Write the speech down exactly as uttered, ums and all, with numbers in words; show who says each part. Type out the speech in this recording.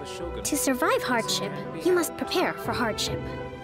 Speaker 1: To survive hardship, you must prepare for hardship.